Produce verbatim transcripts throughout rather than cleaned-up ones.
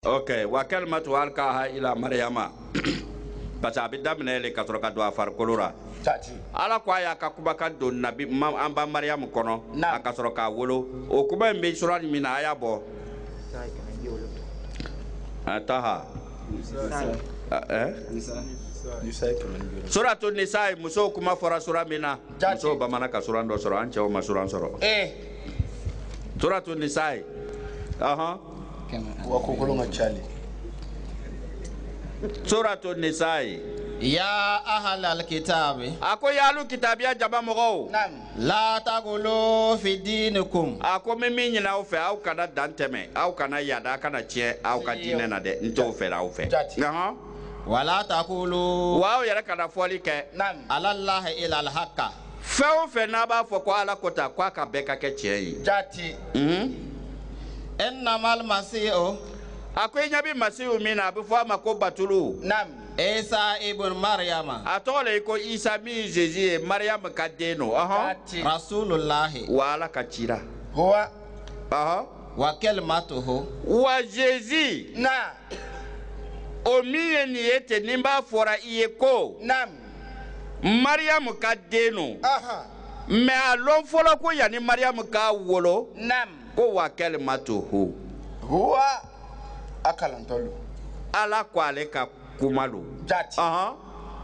Ok, wa kalimatu alqaha ila maryama. Parce que abida minele kasoro ka do afar kolora. Ala ko aya ka kuba ka do nabi amba maryam kono akasoro ka wolo o kuba mbe sura ni mina aya bo. Ataha. Eh? Sura to nisa muso kuma fora sura mina. Muso ba mana ka sura ndo sura anche o masura sura. Eh. Sura to nisa. Aha. Wa kokolonga chali. Sura to nisa. Ya ahal al-kitabi. Ako yalu kitabia jaba mogo. Nam. La tagulu fi dinikum. Ako mimi nyina ofe au kana danteme au kana yada kana tie au ka dine na de nto ofe la ofe. Aha. Wala taqulu. Wa yara kana foli ke. Nam. Ala ila al-haqqa. Fe ofe na ba fo kwa ala kota kwa ka beka ke tie yi. Jati. Mhm. Ennamal masihu. Ako nyabi masihu mina bu fo mako batulu. Nam. Isa ibn Maryama. Atole ko Isa mi Jésus Maryam kadeno. Aha. Rasulullah. Wala kachira. Huwa. Aha. Wa kalimatuhu. Wa Jésus. Na. Omiye ni ete nimba fora iye ko. Nam. Maryam kadeno. Aha. Me alon fola ko yani Maryam ka wolo. Nam. Ko wa kalimatuhu. Huwa akalantolo. Ala kwale ka kumalu. Jati. Aha.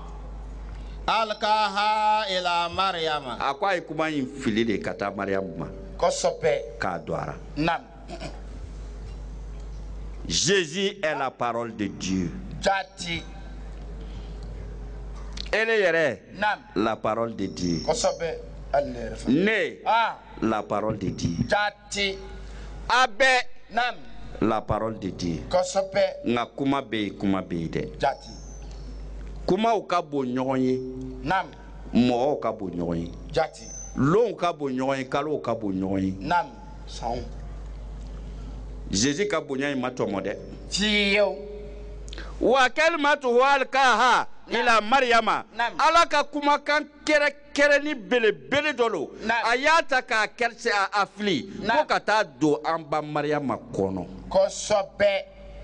Alkaha ila Maryama. Akwa ikuma infili de kata Maryam ma. Kosope. Ka doara. Nam. Jésus est la parole de Dieu. Jati. Elle est Nam. la parole de Dieu. Kosope. Né. Ah. La parole de Dieu. Jati. Abe. Nam. La parole de Dieu. Kosope. Nga kuma be kuma be de. Jati. Kuma u ka bo ɲɔgɔn ye. Nam. Mɔgɔw ka bo ɲɔgɔn ye. Jati. Lon ka bo ɲɔgɔn ye, kalo ka bo ɲɔgɔn ye. Nam. Sɔn. Jésus ka bonya ma tɔmɔ dɛ. Fiyew. Wa kalimatu alqaha ila Maryama. Ala ka kumakan kɛrɛ kɛrɛ ni belebele dɔ lo. A y'a ta k'a kɛrɛse a fili ko ka taa don an ba Maryama kɔnɔ. Kosɔbɛ.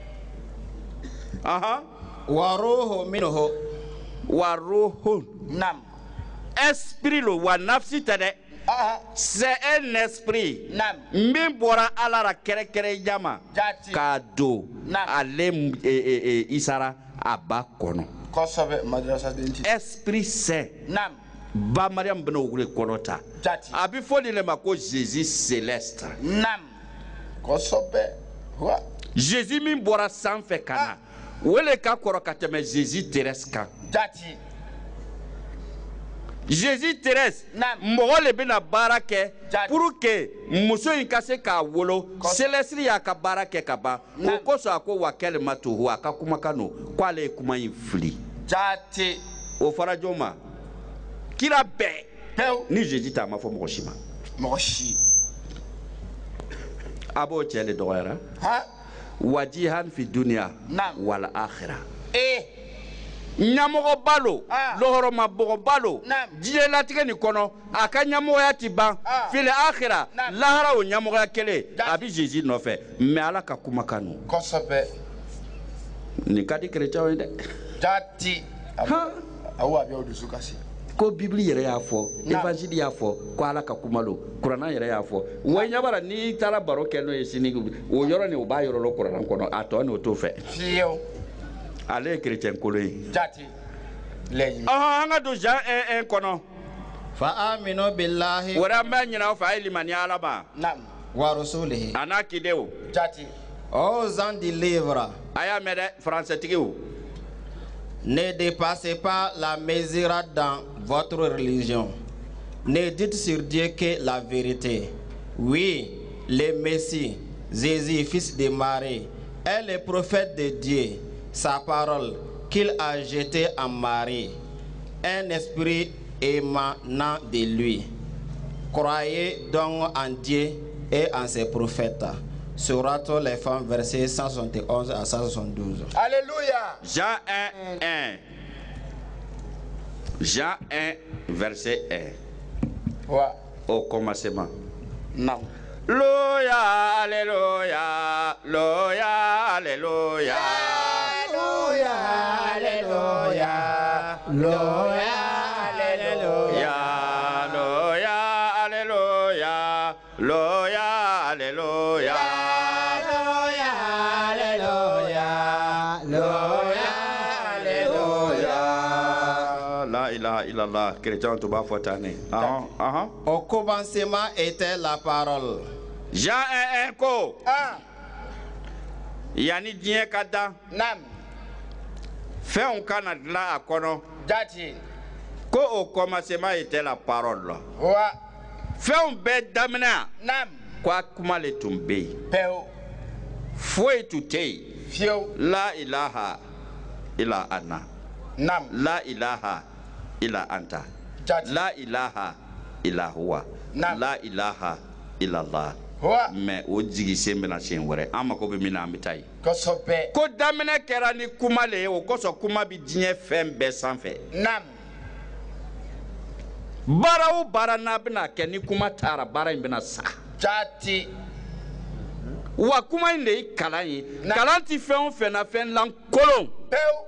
Aha. Wa ruhu minhu. Wa ruhu. Nam. Esprit lo wa nafsi tɛ dɛ. C'est un esprit. Min bɔra Ala la kɛrɛ kɛrɛ jama k'a don ale Isara a ba kɔnɔ. Esprit Saint. Ba Mariam bɛna o de kɔnɔ ta. A bɛ fɔ de le ma ko Jésus céleste. Jésus min bɔra sanfɛ ka na o le ka kɔrɔ ka tɛmɛ Jésus terrestre kan. Jésus terrestre mɔgɔ le bɛna baara kɛ pour que muso in ka se k'a wolo céleste y'a ka baara kɛ ka ban o kosɔn a ko wa kalimatuhu a ka kumakan no k'ale ye kuma in fili. O fɔra jɔn ma kira bɛɛ ni Jésus t'a ma fɔ mɔgɔ si ma. Mɔgɔ si. A b'o cɛ le dɔgɔyara. Wajihan fi dunya wal akhirah. Ɲamɔgɔ balo lɔhɔrɔma bɔgɔ balo diɲɛ latigɛ nin kɔnɔ a ka ɲamɔgɔya ti ban fili akhira lahara o ɲamɔgɔya kelen a bi Jésus nɔfɛ mais Ala ka kumakan no. Kosɛbɛ. Nin ka di chrétien ye dɛ. Jati. Awo a bɛ o dusu kasi. Ko Bible yɛrɛ y'a fɔ évangile y'a fɔ ko Ala ka kuma lo Kuranɛ yɛrɛ y'a fɔ wa ɲabara n'i taara baro kɛ n'o ye sini o yɔrɔ ni o b'a yɔrɔ lo Kuranɛ kɔnɔ a tɔ ni o t'o fɛ. Fiyewu. Ale ye chrétien kolo ye. Jati. Ah, an ka don Jean un un kɔnɔ. Fa aminu billahi. Wɛrɛ an bɛ ɲinɛ aw fɛ a ye limaniya Ala ma. Naam. Wa rasulihi. A n'a kidenw. Jati. Aux gens du livre. A y'a mɛn dɛ français tigiw. Ne dépassez pas la mesure dans votre religion. Ne dites sur Dieu que la vérité. Oui, le Messie, Jésus, fils de Marie, est le prophète de Dieu. Sa parole qu'il a jetée en Marie, un esprit émanant de lui. Croyez donc en Dieu et en ses prophètes. Sourate les femmes, versets cent soixante et onze à cent soixante-douze. Alléluia. Jean un un. Jean un, verset un. Ouais. Au commencement. Non. Loya, alléluia, loya, alléluia. Loya, alléluia, loya, alléluia. Loya, alléluia, loya, alléluia. Loya, alléluia, loya, alléluia. La ilaha illallah, chrétien tout bas fortané. Ah ah. Au commencement était la parole. Jean un un ko. Ah, Yani diɲɛ ka da. nam, Fɛnw kana dilan a kɔnɔ. jati, Ko au commencement était la parole. wa, Fɛnw bɛɛ daminɛ. nam, Ko a kuma le tun bɛ yen. peu, Foyi tun tɛ yen. fieu, La ilaha illa ana. nam, La ilaha illa anta. jati, La ilaha illa huwa. Naam. La ilaha illa Allah. wa, Mais o jigi sen bɛna siɲɛ wɛrɛ an mako bɛ min na an bɛ taa yen. kosɛbɛ, Ko daminɛ kɛra ni kuma le ye o kosɔn kuma bɛ diɲɛ fɛn bɛɛ sanfɛ. nam, Baara o baara n'a bɛna kɛ ni kuma taara baara in bɛna sa. jati, Wa kuma in de ye kalan ye. Naam. Kalan ti fɛn o fɛn na fɛn lankolon. peu,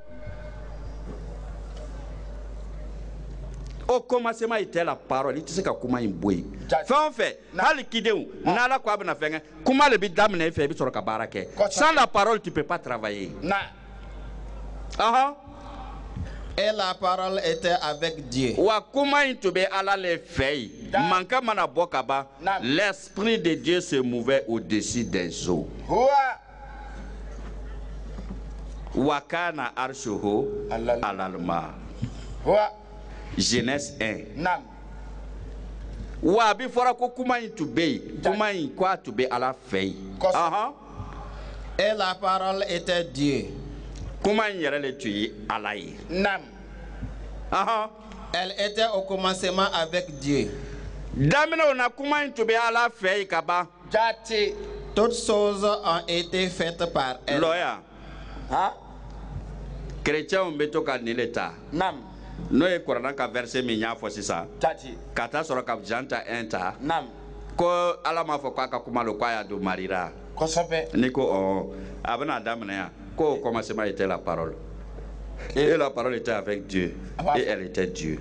Au commencement était la parole. I tɛ se ka kuma in bɔ yen. Ja- Fɛn o fɛn hali kidenw n'Ala ko a bɛna fɛn kɛ kuma le bɛ daminɛ e fɛ i bɛ sɔrɔ ka baara kɛ. Kosɛbɛ. Sans la parole tu peux pas travailler. na, Ahan. Et la parole était avec Dieu. Wa kuma in tun bɛ Ala le fɛ yen. Da- Mankan mana bɔ ka ban Naam. l'esprit de Dieu se mouvait au-dessus des eaux. wa, Wa kana arshuhu Alal- alal ma. wa, Genèse un. nam, Wa a bi fɔra ko kuma in tun bɛ yen. Ja- Kuma in ko a tun bɛ Ala fɛ yen. Kosɛbɛ. Ahan. Et la parole était Dieu. Kuma in yɛrɛ le tun ye Ala ye. nam, Ahan. Elle était au commencement avec Dieu. Daminɛw na kuma in tun bɛ Ala fɛ yen ka ban. jati, Toutes choses ont été faites par elle. Lɔya ha, kerecɛnw bɛ to ka nin le ta. nam, N'o ye kuranna ka verset min y'a fɔ sisan. jati, Ka taa sɔrɔ ka Jean ta un ta. nam, Ko Ala m'a fɔ k'a ka kuma lo k'a y'a don Marie ra. kosɛbɛ, Ni ko ɔɔ a bɛna daminɛ yan. Ko au commencement était la parole. Et la parole était avec Dieu. Et elle était Dieu.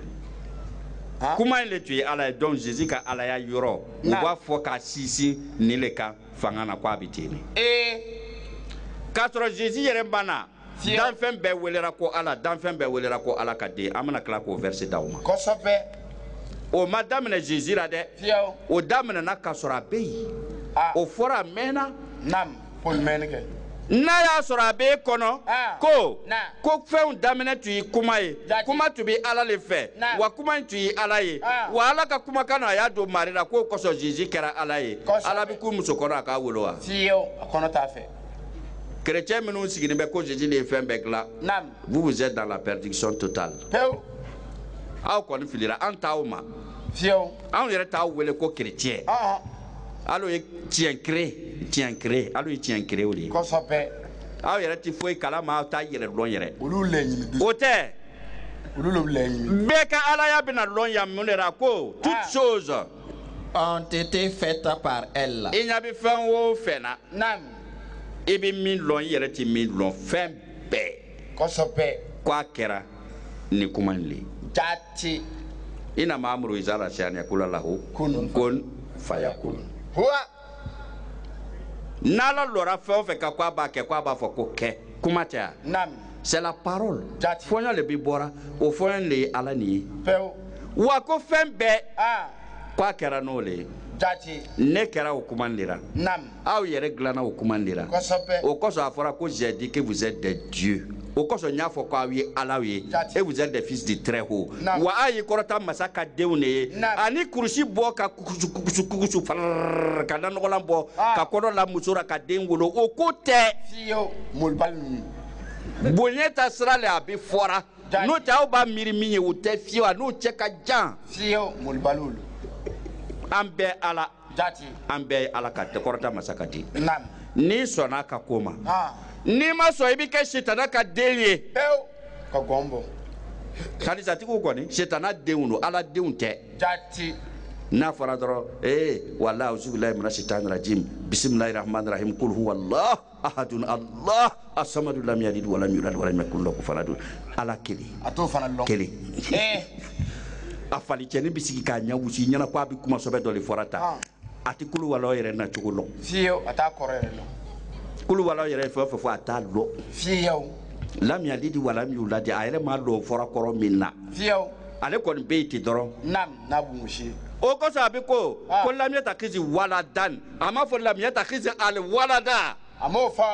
ha, Kuma in le tun ye Ala ye donc Jésus ka Alaya yɔrɔ. U Na. b'a fɔ k'a sinsin nin le kan fanga na ko a bɛ ten de. e, K'a sɔrɔ Jésus yɛrɛ banna. Fiyewu. Danfɛn bɛɛ welera ko Ala danfɛn bɛɛ welera ko Ala ka den. An bɛna tila k'o verset d'aw ma. kosɛbɛ, O ma daminɛ Jésus la dɛ. fieu, O daminɛna k'a sɔrɔ a bɛ yen. ah, O fɔra a mɛnna. nam, polmɛni kɛ, N'a y'a sɔrɔ a b'e kɔnɔ. Ah. Ko Na. ko fɛnw daminɛ tun ye kuma ye. Jati. Kuma tun bɛ Ala le fɛ. Na. Wa kuma in tun ye Ala ye. Ah. Wa Ala ka kumakan na a y'a don Mari la k'o kosɔn Jésus kɛra Ala ye. Kosɛbɛ. Ala bɛ k'u muso kɔnɔ a k'a wolo wa. fieu, a kɔnɔ t'a fɛ, Chrétien minnu sigilen bɛ ko Jésus le ye fɛn bɛɛ dilan. nam, Vous vous êtes dans la perdition totale. peu, Aw kɔni filira an t'aw ma. fieu, Anw yɛrɛ t'aw wele ko chrétien. ah, Alu ye tiɲɛ kere tiɲɛ kere alu ye tiɲɛ kerew de ye. kosɛbɛ, Aw yɛrɛ ti foyi kalama aw t'a yɛrɛ dɔn yɛrɛ. olu lɛɲini dusu, O tɛ. olu le lɛɲini, Bɛɛ ka alaya bɛna dɔn yan mun de la ko Ah. toutes choses. Ont été faites par elle. I ɲɛ bɛ fɛn o fɛn na nam, i bɛ min dɔn i yɛrɛ ti min dɔn fɛn bɛɛ kosɛbɛ, ko a kɛra ni kuma in le. jati, I na ma amuru izala siyaniya kula lahu Kun. kun fayakun. wa, N'Ala lɔra fɛn o fɛn ka ko a b'a kɛ ko a b'a fɔ ko kɛ kuma tɛ wa. nam, C'est la parole. Jati. Fɔɲɔ le bi bɔra o fɔɲɔ le ye Ala nin ye. peu, Wa ko fɛn bɛɛ ah, ko a kɛra n'o le ye. jati, Ne kɛra o kuma de la. nam, Aw yɛrɛ dilanna o kuma de la. kosɛbɛ, O kosɔn a fɔra ko j'ai dit que vous êtes des dieux. O kosɔn n y'a fɔ k'aw ye Alaw ye. Jati. Et vous êtes des fils du très haut. Naam. Wa aw ye kɔrɔta masa ka denw de ye. Naam. Ani kurusi bɔ ka kukusu kukusu kukusu farrrr ka da nɔgɔlan bɔ Ah. ka kɔnɔ la muso la ka den wolo o ko tɛ. fieu, molibali ninnu, Bonya ta sira le a bɛ fɔra. Jati. N'o tɛ aw b'a miiri min ye o tɛ fiyewu a n'o cɛ ka jan. fieu, molibaliw, An bɛɛ Ala jati, an bɛɛ ye Ala ka kɔrɔta masa ka di. nam, N'i sɔnna a ka ko ma. ah, N'i ma sɔn i bɛ kɛ sitana ka den ye. peu, ka gɔn bɔ, Kanisatigiw kɔni sitana denw don Ala denw tɛ. jati, n'a fɔra dɔrɔn ee walahi auzubillahi minash shaitani rajim bismillahir rahmanir rahim qul huwallahu ahadun allah as-samadu lam yalid wa lam yulad wa lam yakul lahu kufuwan ahad ala kelen a t'o fana lɔn kelen a fali cɛni bi sigi k'a ɲɛ wusi ɲɛna ko a bi kuma sɔbɛ dɔ le fɔra ta a ti kulu walaw yɛrɛ na cogo lɔn fiyewu a t'a kɔrɔ yɛrɛ lɔn kulu walaw yɛrɛ fɛn o fɛn fɔ a t'a lɔn fiyewu lam yalid wa lam yulad a yɛrɛ m'a lɔn fɔra kɔrɔ min na fiyewu ale kɔni bɛ yen ten dɔrɔn nam n'a b'u musi o kosɔn a bɛ ko ko lam yatakhizi waladan a ma fɔ lam yatakhizi al walada a m'o fɔ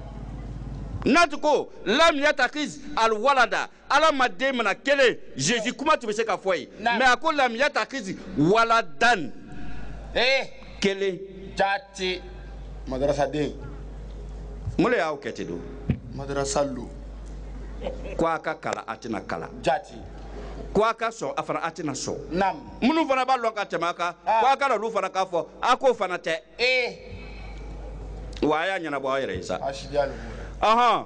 n'a ko lam yatakhizi al walada ala ma den mana kelen Jésus kuma tun bɛ se ka fɔ yen mais a ko lam yatakhizi waladan ee kelen jati madrasa den mun de y'aw kɛ ten don madrasa lo ko a ka kalan a tɛna kalan jati ko a ka sɔn a fana a tɛna sɔn nam minnu fana b'a lɔn ka tɛmɛ a kan ko a ka na olu fana k'a fɔ a k'o fana tɛ ee wa a y'a ɲɛnabɔ aw yɛrɛ ye sa asidiya lo ɔhɔn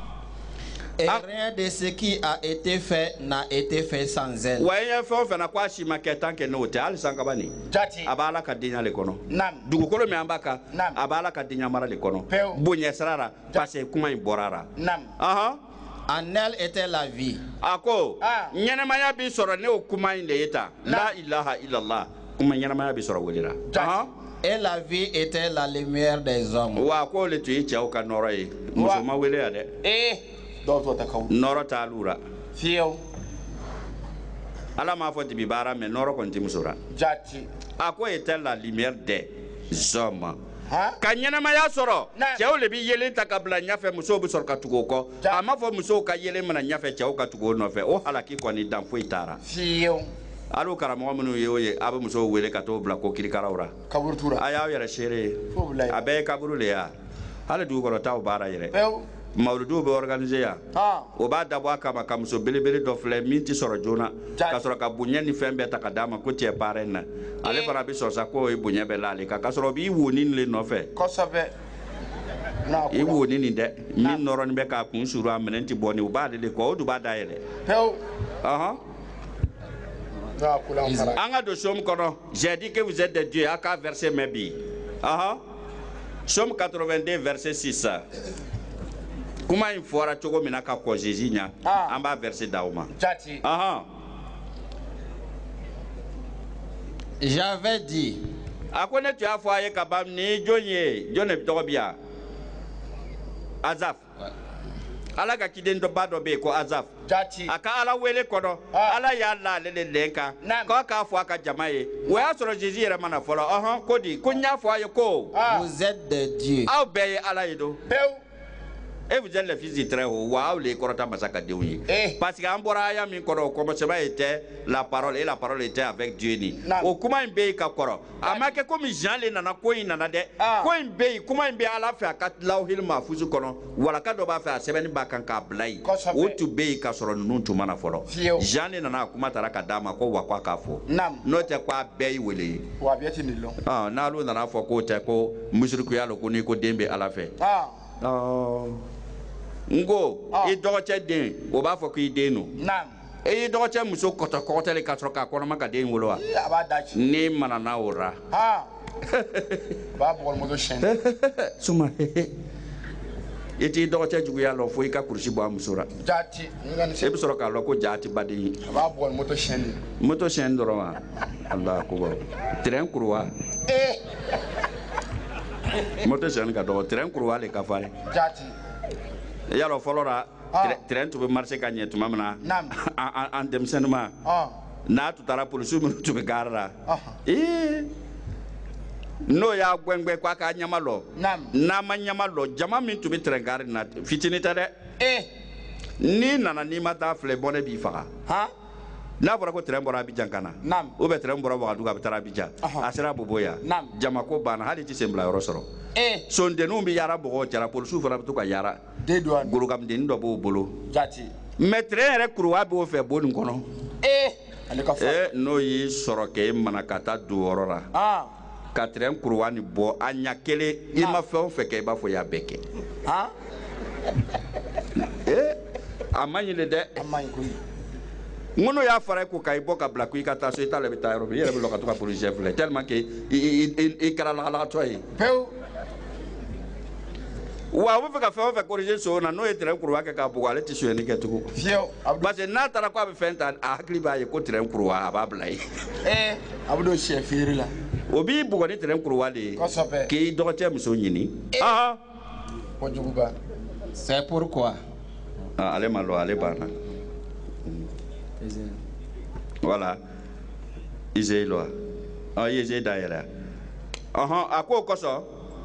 Et rien de ce qui a été fait n'a été fait sans elle. wa i ye fɛn o fɛn na ko a si ma kɛ tant que n'o tɛ hali san kaba nin jati a b'ala ka denya le kɔnɔ nam dugukolo min an b'a kan Nam. a b'ala ka denya mara le kɔnɔ Pewu. bonya sira la parce que kuma in bɔra la nam ɔhɔn En elle était la vie. a ko Ah. ɲɛnɛmaya bi sɔrɔ ne o kuma in de ye tan la ilaha illallah kuma ɲɛnɛmaya bi sɔrɔ wele la ɔhɔn Et la vie était la lumière des hommes. wa ko le tun ye cɛw ka nɔrɔ ye muso ma wele yan dɛ ee dɔw t'o ta kaw nɔrɔ t'alu la fiyewu ala m'a fɔ dibi baara mɛ nɔrɔ kɔni tɛ muso la jati a ko était la lumière des hommes han ka ɲɛnɛmaya sɔrɔ Na. cɛw le bi yelen ta ka bila ɲɛfɛ musow bi sɔrɔ ka tugu o kɔ Ja. a m'a fɔ musow ka yelen mana ɲɛfɛ cɛw ka tugu o nɔfɛ o halaki kɔni dan foyi taara fiyewu hali karamɔgɔ minnu ye o ye a bɛ musow wele ka t'o bila ko kirikaraw la kaburu tura a y'aw yɛrɛ seere fo bila a yen bɛɛ ye kaburu le ya hali dugukɔrɔtaw baara yɛrɛ pewu mawuludiw bɛ organiser yan han o b'a dabɔ a kama ka muso belebele dɔ filɛ min tɛ sɔrɔ joona Ja. ka sɔrɔ ka bonya ni fɛn bɛɛ ta ka d'a ma ko cɛ baara in na ale fana bɛ sɔn sa k'o ye bonya bɛɛ l'ale kan ka sɔrɔ o b'i woni le nɔfɛ kosɛbɛ n'a i ko woni nin dɛ min nɔrɔnin bɛ k'a kun suru a minɛn tɛ bɔ nin o b'ale de kɔ o dun b'a dayɛlɛ pewu ɔhɔn n'a ko la fara an ka don somme kɔnɔ j'ai dit que vous êtes des dieux a ka verset mɛn bi ɔhɔn somme quatre-vingt-deux verset six kuma in fɔra cogo min na ka kɔ Jésus ɲa Ah. an b'a verset d'aw ma jati ɔhɔn J'avais dit, a ko ne tun y'a fɔ a ye ka ban nin ye jɔn ye jɔn de tɔgɔ bi yan Azaf ala ka ciden dɔ ba dɔ bɛ yen ko Azaf jati a ka ala wele kɔnɔ Ah. ala y'a la ale de lɛn kan Naam. k'a k'a fɔ a ka jama ye o y'a sɔrɔ Jésus yɛrɛ mana fɔlɔ ɔhɔn ko di ko n y'a fɔ a ye ko ah vous êtes des dieux. aw bɛɛ ye ala ye don pewu et vous êtes les fils du Très-Haut wa aw le ye kɔrɔta masa ka denw ye Eh. parce que an bɔra aya min kɔrɔ o commencement était la parole et la parole était avec Dieu ni Naam. o kuma in bɛ yen ka kɔrɔ a ma kɛ komi Jean le nana ko in nana dɛ Ah. ko in bɛ yen kuma in bɛ ala fɛ a ka lawhil mahfuz kɔnɔ walaka dɔ b'a fɛ a sɛbɛnni b'a kan k'a bila yen Kosɛbɛ. o tun bɛ yen ka sɔrɔ ninnu tun mana fɔlɔ Fiyewu. Jean le nana a kuma taara ka d'a ma ko wa ko a k'a fɔ nam n'o tɛ ko a bɛɛ y'i wele ye wa bɛɛ ti nin lɔn ah n'alu nana fɔ k'o tɛ ko musirikuya lo ko n'i ko den bɛ ala fɛ ah ɔɔ n ko Ah. i dɔgɔcɛ den o b'a fɔ k'i den don nam e y'i dɔgɔcɛ muso kɔtɔ kɔkɔtɛli ka sɔrɔ k'a kɔnɔma ka den wolo wa Ee, a b'a da ci n'i mana n'a o ra ah a b'a bɔgɔlimoto siyɛn suma i t'i dɔgɔcɛ juguya lɔ fo i ka kurusi bɔ a muso la jati n ka nin e se bɛ sɔrɔ k'a lɔ ko jaa ti baden ye a b'a bɔgɔlimoto siyɛn de moto siyɛn dɔrɔn wa ala ko bɔ tɛrɛn kuru wa ee moto siyɛn ka dɔgɔ tɛrɛn kuru wa le ka farin jati yalɔ fɔlɔ la Ah. tɛrɛn- tɛrɛn tun bɛ marché ka ɲɛ tuma min na Naam. an- an an denmisɛnnin ma ah n'a tun taara polisiw minnu tun bɛ gari la Ɔhɔn. ee n'o y'a gwɛngwɛ k'a ka ɲama lɔ nam n'a ma ɲama lɔ jama min tun bɛ tɛrɛn gari na fitinin tɛ dɛ ee n'i nana n'i ma taa filɛ bɔnɛ b'i faga han n'a fɔra ko tɛrɛn bɔra Abidjan ka na Naam. ou bien tɛrɛn bɔra Wagadugu a bɛ taa Abidjan Ɔhɔn. a sera Boboya Naam. jama ko banna hali i tɛ sen bila yɔrɔ sɔrɔ ee sondenninw bɛ yaara bɔgɔw cɛla polisiw fana bɛ to ka yaara den do golokamdennin dɔ b'o bolo jati mɛ tɛrɛn yɛrɛ kuruwa b'o fɛ bon nin kɔnɔ ee ale ka fa ee n'o y'i sɔrɔ k'e mana ka taa don o yɔrɔ la ah ka tɛrɛn kuruwa nin bɔ a ɲɛ kelen i ma fɛn o fɛn kɛ i b'a fɔ i y'a bɛɛ kɛ han ee a ma ɲi le dɛ a ma ɲi koyi ngono ya fara ko kay boka bla ku ka ta so ita le bita ro yere lo ka to ka pour chef le tellement que i kala la la toy peu wa wo ka fa fa corriger so na no etre kurwa ka ka bu ale ti so ni ke tuku fio parce que na tara ko be fenta a hakli ba ye ko tren kurwa ba blai eh abdo chef la obi bu ko ni tren kurwa de ki do te muso nyini ah Ojuguba. C'est pourquoi ah ale malo ale bana voilà ise lo ah ise daira aha ako koso.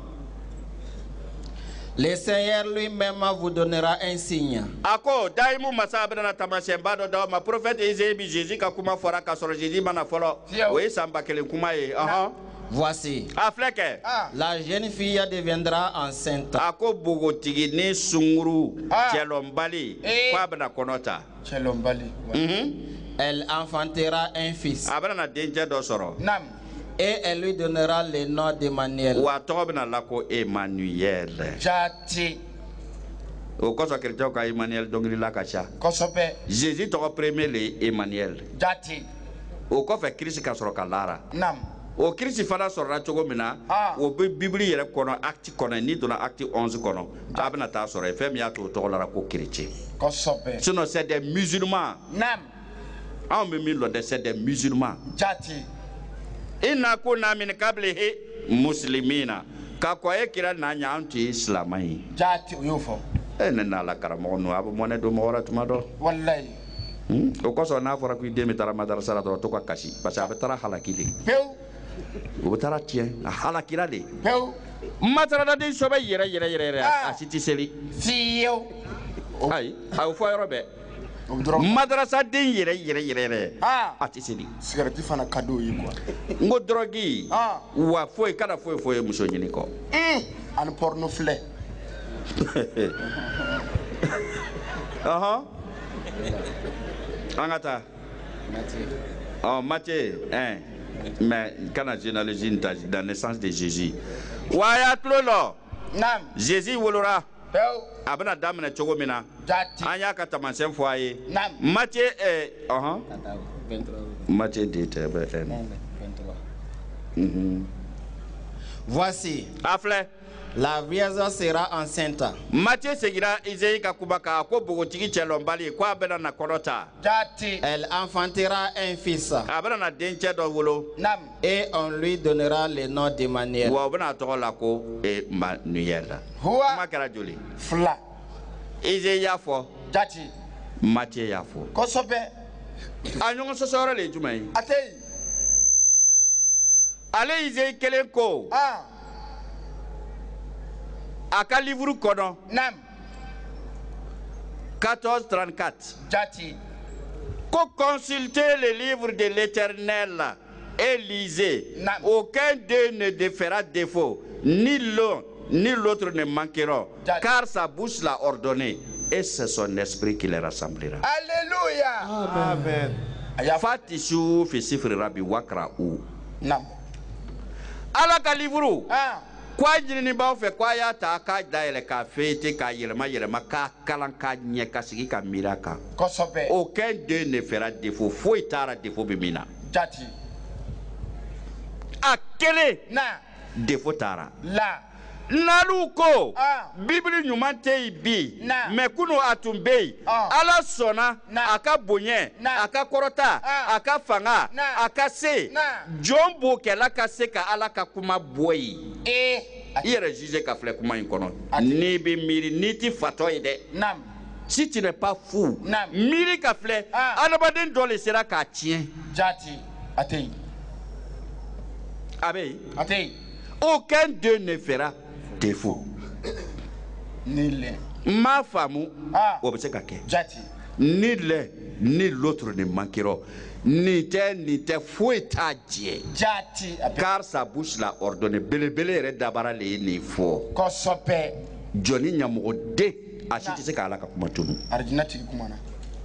Le Seigneur lui-même vous donnera un signe. Ako daimu masabra na tamasemba do do ma prophète Isaïe bi Jésus ka kuma fora ka soro Jésus mana folo we samba kele kuma ye aha. Voici. Afleke. La jeune fille deviendra enceinte. Ako bogotigi ni sunguru chelombali kwa bana konota. Chelombali. Elle enfantera un fils. Abana na denje do soro. Nam. Et elle lui donnera le nom d'Emmanuel. Wa tobna lako Emmanuel. Jati. O koso keljo ka Emmanuel dongri la kacha. Kosope. Jésus to premier le Emmanuel. Jati. O ko fe Christ ka soro kalara. Nam. O Christ fana soro cogo mina o be Bible yere kono acte kono ni dona acte onze kono abna ta soro fe mi ato to la ko chrétien. Kosope. Sinon c'est des musulmans. Nam. On me mis le c'est des musulmans. Jati. Inna kuna min qablihi muslimina ka ko e kira na nyanti islamai jati uyufo ene na la karamo no abo mone do mora tuma do wallahi o ko so na fora ku demi tara madrasa la to ko kashi parce que tara halakili peu o tara tien halakira de peu matara da de so be yere yere yere asiti seli fiyo ai au fo yorobe madrasa den yere yere yere ah ati seli cigarette fana cadeau yi quoi ngo drogi ah wa foi kada foi foi muso nyini ko eh an porno flé aha angata oh Matthieu hein mais quand la généalogie dans la naissance de Jésus wa ya tlolo nam Jésus wolora peu abana damna chogo mina jati anya ka tamansen foyer nam Matthieu eh aha Matthieu dit vingt-trois mhm voici afle la vierge sera enceinte. Matthieu seguira Isaïe ka kubaka ko bogotigi chelombali ko abana na korota jati Elle enfantera un fils. abana na denche do wolo nam Et on lui donnera le nom d'Emmanuel. wa abana to la ko Emmanuel huwa makara joli fla Isaïe ya fo jati Matthieu ya fo kosope anyon so soro le jumai atei ale Isaïe kelen ko ah aka livre kono nam quatorze trente-quatre jati ko consulter le livre de l'Éternel et lisez. Nam. Aucun d'eux ne te fera défaut, ni l'un ni l'autre ne manqueront, Jati. car sa bouche l'a ordonné et c'est son esprit qui les rassemblera. alléluia amen aya Fatishu fi sifri rabbi wakra u. nam Ala ka livre ah kwa jini ba fe kwa ya ta ka daele ka fete ka yelema yelema ka kalan ka nye ka sigi ka miraka. kosope Aucun d'eux ne fera défaut. Faut itara défaut bimina. jati A kele na défaut tara. la Naluko Ah. Bible nyuman te bi Na. me kuno atumbe Ah. ala sona Na. aka bonye Na. aka korota Ah. aka fanga Na. aka se Na. jombo kela ka se ka ala ka kuma boyi eh yere juge ka fle kuma in kono Ati. ni bi miri ni ti fato ide nam si tu n'es pas fou Na. miri ka fle Ah. anabaden dole sera ka tien jati atei abe atei aucun d'eux ne fera défaut nile ma famu Ah. o be se ka kɛ jati ni l'un ni l'autre ne manqueront. Ni tɛ ni tɛ foyi t'a jɛ. jati ape Car sa bouche l'a ordonné. Belebele yɛrɛ dabara le ye nin fɔ. kosope Jɔnni ɲamɔgɔden a si tɛ se k'ala ka kuma tunu. arjina tigi kumana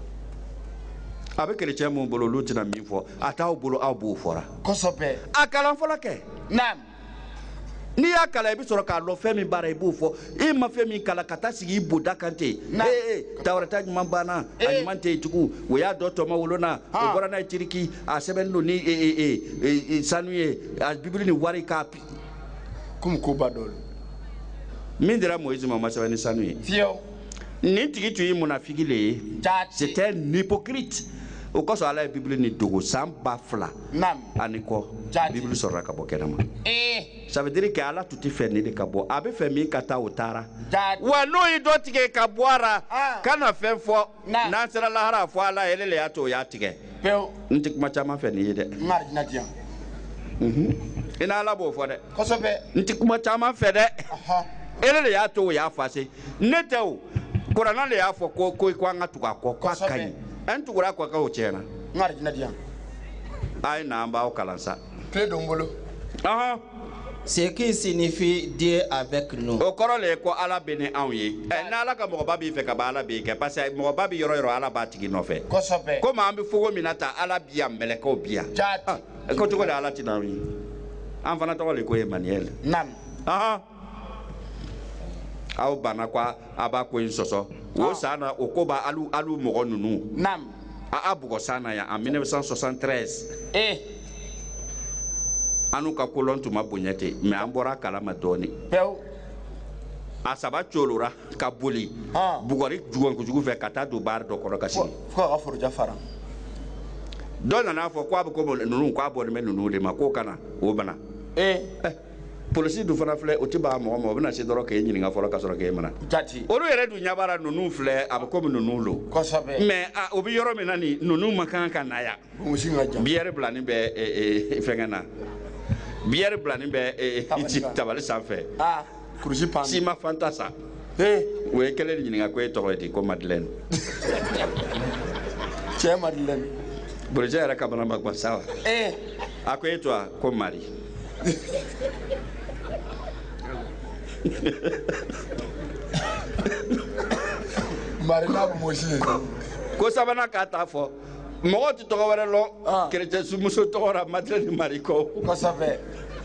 A bɛ kerecɛn mun bolo olu tɛna min fɔ a t'aw bolo aw b'o fɔra. kosope A kalan fɔlɔ kɛ. nam Ni y'a kala i bɛ sɔrɔ k'a lɔ fɛn min baara i b'o fɔ i ma fɛn min kala ka taa sigi i boda kan ten ee tawreta ɲuman banna a ɲuman tɛ yen tugun o y'a dɔ tɔmɔ wolona o bɔra n'a ye ciriki a sɛbɛnni don ni sanu ye a bibili ni wari k'a komi ko ba dɔ min dira Moïse ma ma sɛbɛn ni sanu ye fiyewu nin tigi tun ye munafiki le ye c'était un hypocrite o kosɔn Ala ye bibili ni dogo san ba fila ani kɔ bibili sɔrɔla ka bɔ kɛnɛma ça veut dire que Ala tun tɛ fɛ nin de ka bɔ a bɛ fɛ min ka taa o taara wa n'o ye dɔ tigɛ ka bɔ a la ka na fɛn fɔ n'an sera lahara a fɔ Ala ele le y'a to o y'a tigɛ n tɛ kuma caman fɛ nin ye dɛ i ni Ala b'o fɔ dɛ n tɛ kuma caman fɛ dɛ ele le y'a to o y'a fase ne tɛ o kuranna le y'a fɔ ko ko an ka tugu a kɔ k'a ka ɲi an tugura a kɔ k'o tiɲɛna a ye na an b'aw kalan sa tile don n bolo ce qui signifie Dieu avec nous. O kɔrɔ le ye ko Ala bɛ ni anw ye ni Ala ka mɔgɔba b'i fɛ ka ban Ala b'i kɛ parce que mɔgɔba bɛ yɔrɔ yɔrɔ Ala b'a tigi nɔfɛ komi an bɛ fogo min na tan Ala bi yan mɛlɛkɛw bi yan ko cogo di Ala tɛ n'anw ye an fana tɔgɔ le ko Emmanuel aw banna ko a b'a ko in sɔsɔ o san na o ko b'a alu alu mɔgɔ ninnu a a bugɔ san na yan en mille neuf cent soixante-treize an n'u ka kolon tun ma bonya ten mais an bɔra a kalama dɔɔni a saba colora ka boli bugɔri jugujugu fɛ ka taa don baara dɔ kɔrɔ ka sigi dɔ nana fɔ ko a bɛ ko ninnu k'a bɔlen bɛ ninnu de ma k'o kana o bana polisi dun fana filɛ o tɛ ban mɔgɔ ma o bɛna se dɔrɔn k'e ɲininka fɔlɔ ka sɔrɔ k'e mana olu yɛrɛ dun ɲɛ b'ara ninnu filɛ a bɛ komi ninnu lo mais o bɛ yɔrɔ min na nin ninnu ma kan ka na yan biyɛri bilani bɛ fɛnkɛ na biyɛri bilani bɛ tabali sanfɛ sima fanta sa o ye kelen de ɲininka ko e tɔgɔ ye di ko Madeleine cɛ Madeleine bolojɛ yɛrɛ kamana ma gwan sa wa a ko e tɔgɔ ko Mari Marina Moshi ko sabana k'a ta fɔ mɔgɔ tɛ tɔgɔ wɛrɛ lɔ chrétien sumuso tɔgɔ la Madeleine Mari ko kosɛbɛ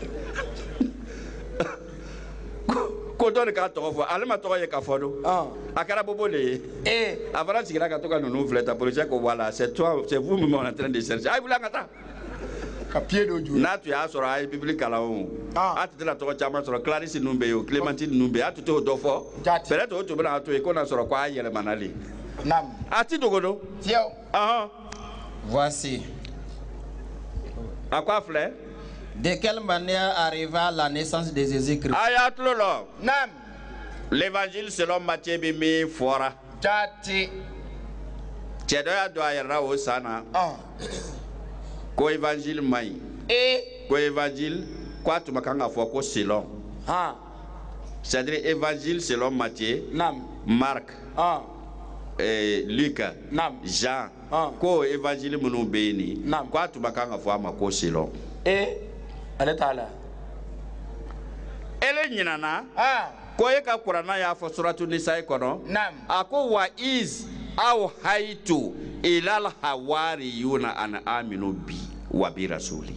ko dɔ de k'a tɔgɔ fɔ ale ma tɔgɔ ye ka fɔ don a kɛra bobo de ye a fana sigira ka to ka ninnu filɛ ta policier ko voilà c'est toi c'est vous même on est en train de chercher ayi wuli ka taa ka pied do ju n'a tun y'a sɔrɔ a ye bibili kalan o a tun tɛna tɔgɔ caman sɔrɔ Clarisse ninnu bɛ yen o Clémentine ninnu bɛ yen a tun t'o dɔ fɔ peut-être o tun bɛna to yen ko n'a sɔrɔ ko a yɛlɛmana le a ti dogo don voici a ko a filɛ de quelle manière arriva la naissance de Jésus-Christ. a y'a tulo lɔ l'évangile selon Matthieu bɛ min fɔra cɛ dɔ y'a don a yɛrɛ la o san na ko évangile man ɲi ko évangile ko a tun ma kan ka fɔ ko selon c'est-à-dire évangile selon Matthieu Marc Luc Jean ko évangile minnu bɛ yen ni ko a tun ma kan ka fɔ a ma ko selon ale t'a la ele ɲinana ko e ka kuranna y'a fɔ suratu Nisa kɔnɔ a ko wa iz aw hayitu ilal hawariyuna an aminu bi wa bi rasuli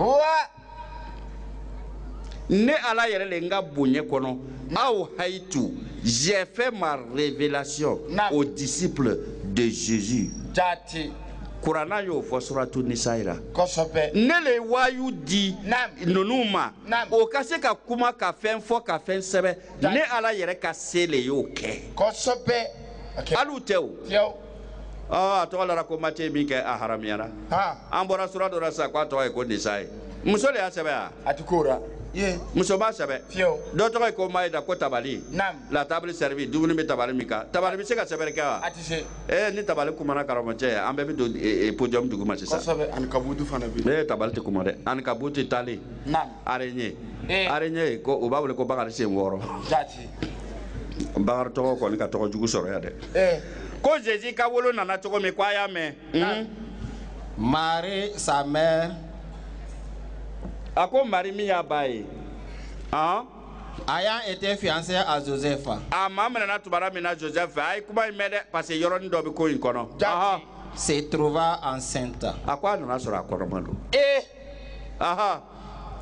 ne Ala yɛrɛ le n ka bonya kɔnɔ aw hayitu j'ai fait ma révélation aux disciples de Jésus kuranna y'o fɔ suratu Nisa ra ne le wayu di ninnu ma o ka se ka kuma ka fɛn fɔ ka fɛn sɛbɛn ne Ala yɛrɛ ka se le y'o kɛ hali u tɛ o a tɔgɔ lara ko Matthieu min kɛ a haramuyara an bɔra sura dɔ la sisan ko a tɔgɔ ye ko Nisa ye muso de y'a sɛbɛn a ti ko ra muso b'a sɛbɛn dɔ tɔgɔ ye ko Maïda ko tabali la table servie dumuni bɛ tabali min kan tabali bɛ se ka sɛbɛnni kɛ wa ee ni tabali kumana karamɔgɔcɛ an bɛɛ bɛ don podium duguma sisan ani kabutu fana bɛ ee tabali tɛ kuma dɛ ani kabutu tali araignée araignée ko o b'a wele ko Bakari sen wɔɔrɔ Bakari tɔgɔ kɔni ka tɔgɔ jugu sɔrɔ yan dɛ ko Jésus ka wolo nana cogo min ko a y'a mɛn Marie sa mère a ko Marie min y'a ba ye ayant été fiancée à Joseph a maa minɛna tubara min na Joseph a ye kuma in mɛn dɛ parce que yɔrɔnin dɔ bɛ ko in kɔnɔ se trouva enceinte a ko a nana sɔrɔ a kɔnɔma don aha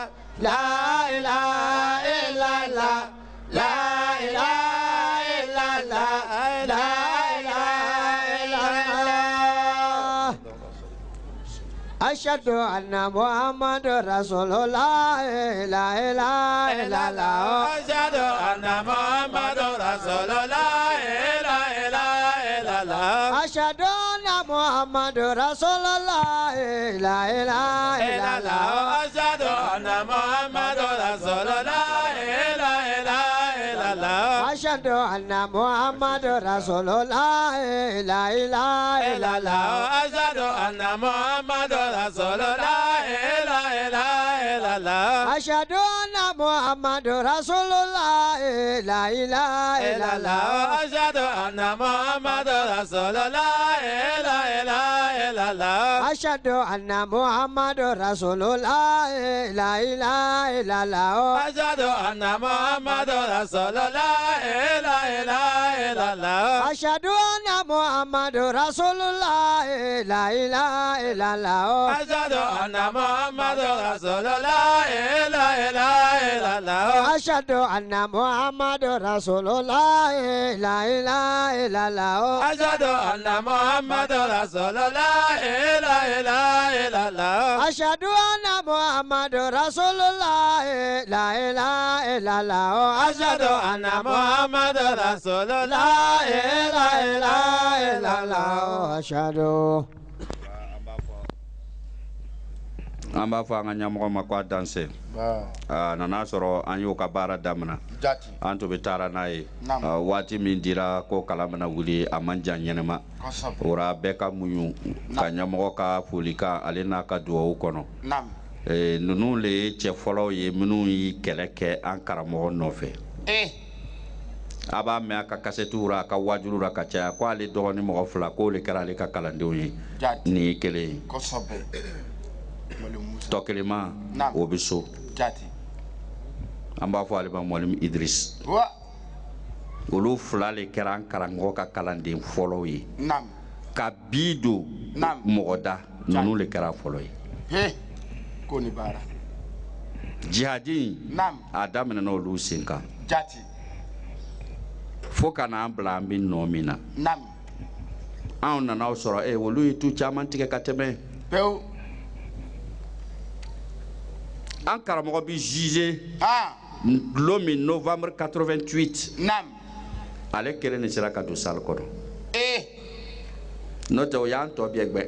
أشهد أن محمد رسول الله لا إله إلا الله أشهد أن محمد رسول الله لا إله إلا الله أشهد أن محمد رسول الله لا إله إلا الله أشهد أن محمد رسول الله لا إله إلا الله أشهد أن محمد رسول الله لا إله إلا الله أشهد أن محمد رسول الله لا إله إلا الله أشهد أن محمد رسول الله لا إله إلا الله أشهد أن محمد رسول الله لا إله إلا الله أشهد أن محمد رسول الله لا إله إلا الله أشهد أن محمد رسول الله لا إله إلا الله أشهد أن محمد رسول الله لا إله إلا الله أشهد أن محمد رسول الله لا إله إلا الله أشهد أن محمد رسول الله لا إله إلا الله أشهد أن محمد رسول الله لا إله إلا الله أشهد أن محمد رسول الله لا إله إلا الله أشهد أن محمد رسول الله لا إله إلا الله أشهد an b'a fɔ an ka ɲɛmɔgɔ ma ko a danse a nana sɔrɔ an y'o ka baara damina an tun bɛ taara n'a ye waati min dira ko kala mana wuli a man jan ɲɛnɛma ora bɛɛ ka muɲu ka ɲɛmɔgɔ ka folikan ale n'a ka dugawu kɔnɔ ninnu le ye cɛ fɔlɔw ye minnu y'i kɛlɛ kɛ an karamɔgɔ nɔfɛ a b'a mɛn a ka kasɛtiw ra a ka wajuru ra ka caya ko ale dɔgɔnin mɔgɔ fila k'o le kɛra ale ka kalandenw ye nin ye kelen ye tɔ kelen ma o bɛ so an b'a fɔ ale ma Mɔlim Idris olu fila le kɛra an karamɔgɔ ka kalanden fɔlɔw ye ka bi don mɔgɔ da ninnu le kɛra fɔlɔ ye jihadi a daminɛna olu sen kan fo ka n'an bila an bɛ nɔ min na anw nana sɔrɔ ɛ olu ye tu caman tigɛ ka tɛmɛ an karamɔgɔ bi juge lo min novembre quatre-vingt-huit ale kelen de sera ka don salle kɔnɔ n'o tɛ o y'an tɔ bɛɛ gbɛ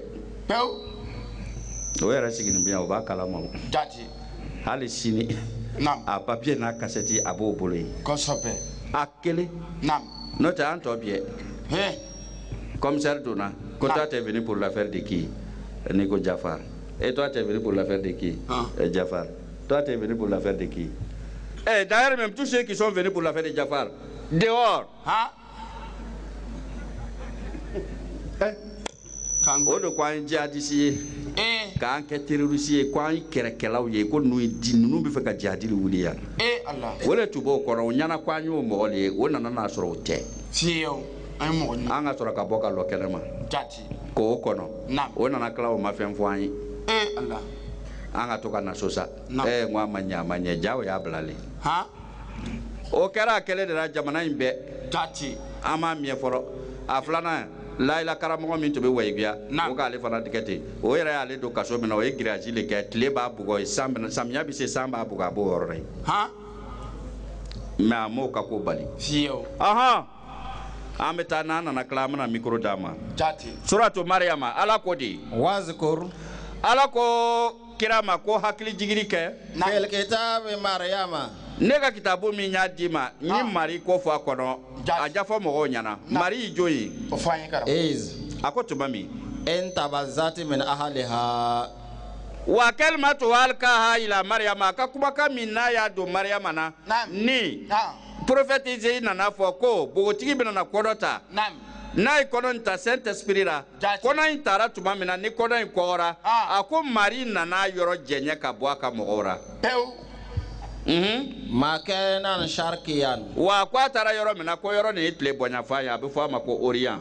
o yɛrɛ sigilen bɛ yan o b'a kalama hali sini a papier n'a kasɛti a b'o bolo yen a kelen n'o tɛ an tɔ bɛɛ commissaire donna ko toi t'es venu pour l'affaire de qui ni ko Jafar et toi t'es venu pour l'affaire de qui Jafar toi t'es venu pour l'affaire de qui eh d'ailleurs même tous ceux qui sont venus pour l'affaire de Jafar dehors hein eh o de ko an jihadisi ye k'an kɛ terroriste ye ko an kɛlɛkɛlaw ye ko ninnu di ninnu bɛ fɛ ka jihadi wuli yan o de tun b'o kɔnɔ o ɲɛna ko an y'o mɔgɔ de ye o nana n'a sɔrɔ o tɛ an ka sɔrɔ ka bɔ ka lɔ kɛnɛma k'o kɔnɔ o nana tila o ma fɛn fɔ an ye an ka to ka na so sa ɛ n ko a ma ɲɛ a ma ɲɛ ja o y'a bilalen o kɛra a kɛlen de la jamana in bɛɛ an m'a miɛ fɔlɔ a filanan layila karamɔgɔ min tun bɛ wayiguya o k'ale fana tigɛ ten o yɛrɛ y'ale don kaso min na o ye giriyasi le kɛ tile b'a bugɔ samiya bɛ se san b'a bugɔ a b'o yɔrɔ la yen mɛ a m'o ka ko bali ɔhɔn an bɛ taa n'an nana tila an bɛna mikoro d'a ma suratu mariyama ala ko di wazkur ala ko kira ma ko hakili jigiri kɛ fil kitabi mariyama ne ka kitabu min y'a di ma n ye mari ko fɔ a kɔnɔ a jafɔ mɔgɔw ɲɛna mari y'i jo ye is a ko tuma min in tabazzati min ahliha wa kalimatu alkaha ila mariyama a ka kumakan min n'a y'a don mariyama na ni prophète Isaïe nana fɔ ko bogotigi bɛ na kɔnɔ ta n'a ye kɔnɔ in ta Saint Esprit la kɔnɔ in taara tuma min na ni kɔnɔ in kɔgɔra a ko mari nana yɔrɔ jɛɲɛ ka bɔ a ka mɔgɔw la makanan sharqiyan wa ko a taara yɔrɔ min na ko yɔrɔ nin ye tile bɔɲafan ye a bɛ fɔ a ma ko Orient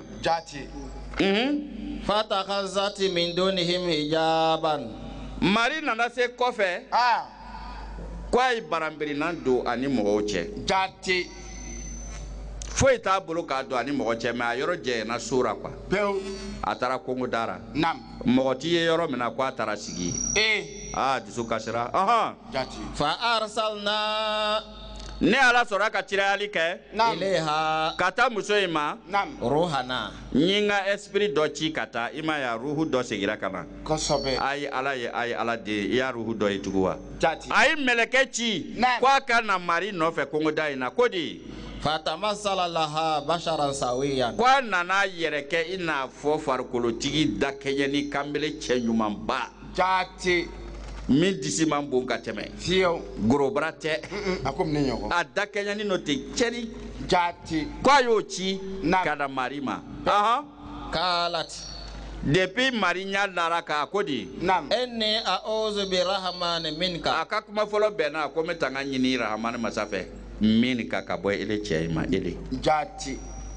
fatakhazati min dunihim hijaban mari nana se kɔfɛ ko a ye baranbirinan don ani mɔgɔw cɛ foyi t'a bolo k'a don ani mɔgɔ cɛ mais a yɔrɔ jɛɲɛna sora quoi pewu a taara Kongo dara nam mɔgɔ t'i ye yɔrɔ min na ko a taara sigi eh ah dusu kasira ɔhɔn jati fa arsalna ne ala sɔrɔ ka cirayali kɛ nam ilayha ka taa muso in ma nam ruhana n ye n ka esprit dɔ ci ka taa i ma ye ruhu dɔ segira ka na kosɛbɛ a ye ala ye a ye ala den i y'a ruhu dɔ ye tugun wa jati a ye mɛlɛkɛ ci Naam. ko a ka na mari nɔfɛ kongoda in na ko di fatamassala laha basharan sawiyan ko a nana yɛrɛ kɛ i n'a fɔ farikolotigi da kɛɲɛ ni kanbele cɛ ɲumanba jati min disi man bon ka tɛmɛ fiyewu gorobara tɛ a ko ne ɲɔgɔn a da kɛɲɛni n'o tɛ cɛni jati ko a y'o ci Naam. ka na mari ma ɔhɔn qalat depuis mari ɲa lara k'a ko di nam inni a'udhu birahmani minka a ka kuma fɔlɔ bɛnna ko n bɛ taa n ka ɲini rahamani masa fɛ min ka ka bɔ ele cɛ in ma ele jati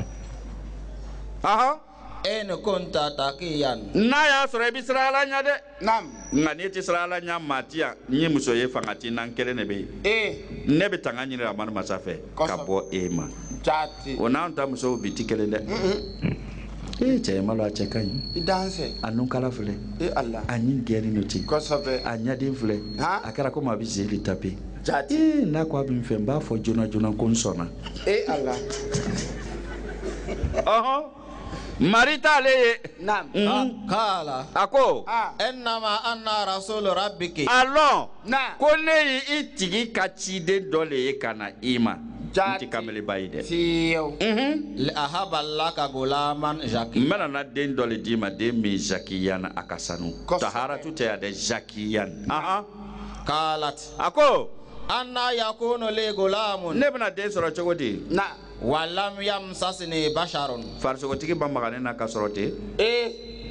ɔhɔn in kunta taqiyan n'a y'a sɔrɔ i bɛ siran ala ɲɛ dɛ nam nka n'i tɛ siran ala ɲɛ maa ti yan n ye muso ye fanga ti nan kelen de bɛ yen eh ne bɛ taa n ka ɲini rahamani masa fɛ ka Kosɛbɛ. bɔ e ma jati o n'anw ta musow bi ti kelen dɛ ee cɛ in ma lɔ a cɛ ka ɲi i danse a nun kala filɛ eh Allah a ɲi gɛnni no ten kosɛbɛ a ɲɛden filɛ Han? a kɛra komi a bɛ zeli tape jati ee n'a ko a bɛ n fɛ n b'a fɔ joona joona ko n sɔnna eh Allah ɔhɔn mari t'ale ye nam Mhm. qala a ko ah innama anna rasul rabbiki a lɔn na ko ne ye i tigi ka ciden dɔ le ye ka na i ma n jati tɛ kameleba ye dɛ fiyewu Mhm. li ahaba laka gulaman n jaki bɛna na den dɔ le d'i ma den min zakiyana a ka sanu Kosɛbɛ. taharatu tɛ yan dɛ zakiyan ahan qalat a ko anna yakunu li gulamun ne bɛna den sɔrɔ cogo di na walam yamsasni basharun farisogotigi ba maga ne na ka sɔrɔ ten eh